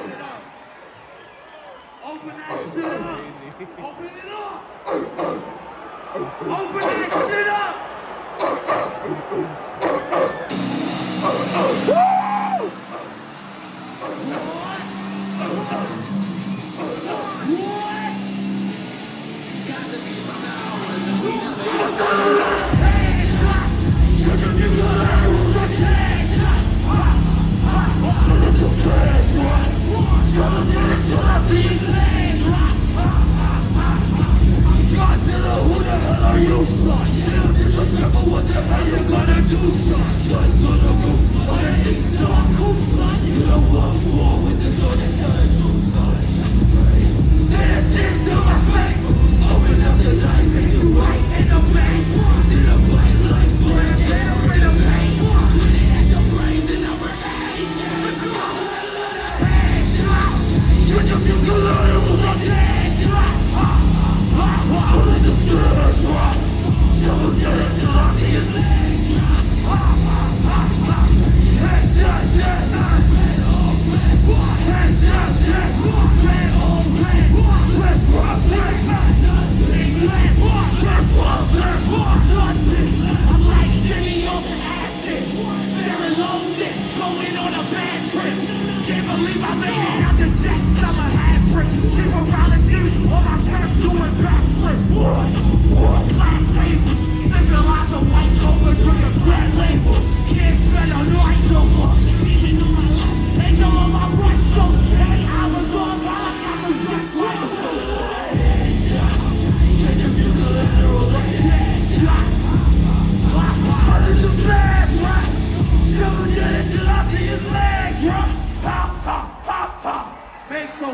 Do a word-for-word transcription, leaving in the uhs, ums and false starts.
Open that shit up. Open it up. Open that shit up. Woo! What? Got to be my hours and we just made it start. Can't believe I made it out the jack summer half bricks. Zero dollars dude, on my turf doing backflips. What? What? Glass tables, sniffing lots of white cola, drinking black label. Can't spend a night so long. Even on my life, they know on my right so steady. I was on helicopters just like so headshot. Catch a few collaterals like headshot. Under the smash, right? Double jet until I see his legs, right? Ha ha ha ha! Make so